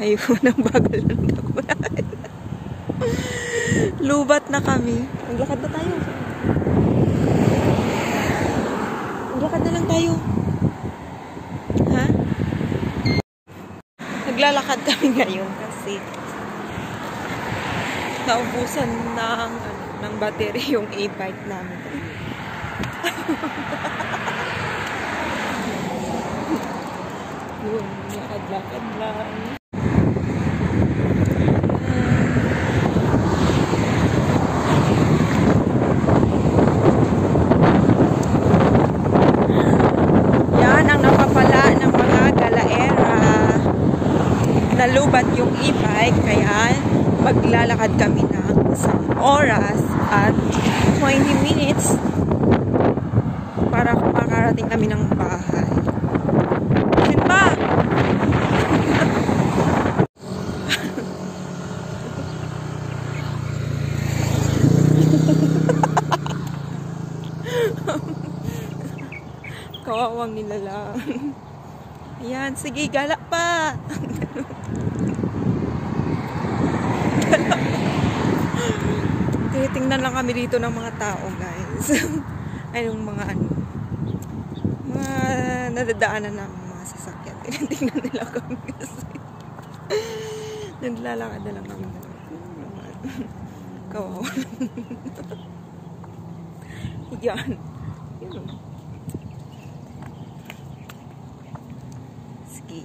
Ayun, ang bagal ng dakuran. Lubat na kami. Maglakad na tayo. Maglakad na lang tayo. Ha? Naglalakad kami ngayon kasi naubusan ng battery yung e-bike namin. Yun, lakad-lakad lang. Yan ang napapala ng mga galaera. Nalubat yung e-bike, kaya maglalakad kami ng isang oras at 20 minutes para makarating kami ng bahay. Simba! Kawawang nilalang. Ayan, sige, gala pa! Tingnan lang kami dito ng mga tao, guys. Ay, yung mga mga nadadaanan namin mga sasakyan. Tingnan nila kami kasi. Naglalakad na lang kami. Kawawa. Yan. Yun. Sige.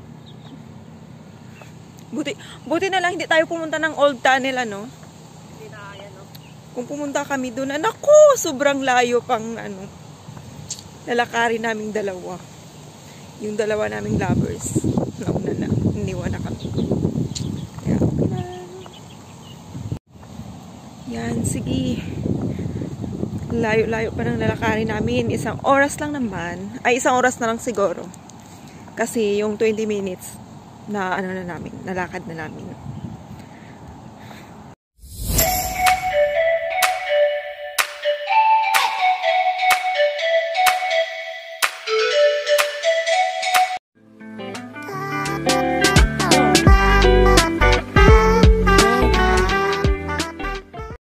Buti na lang hindi tayo pumunta ng Old Tunnel, ano? Hindi na kaya, no? Kung pumunta kami doon, naku, sobrang layo pang, lalakarin naming dalawa. Yung dalawa naming lovers. Nauna na. Iniwan na kami. Kaya, yan, sige. Layo-layo pa ng lalakarin namin. Isang oras lang naman. Ay, isang oras na lang siguro. Kasi yung 20 minutes na na namin, nalakad na namin.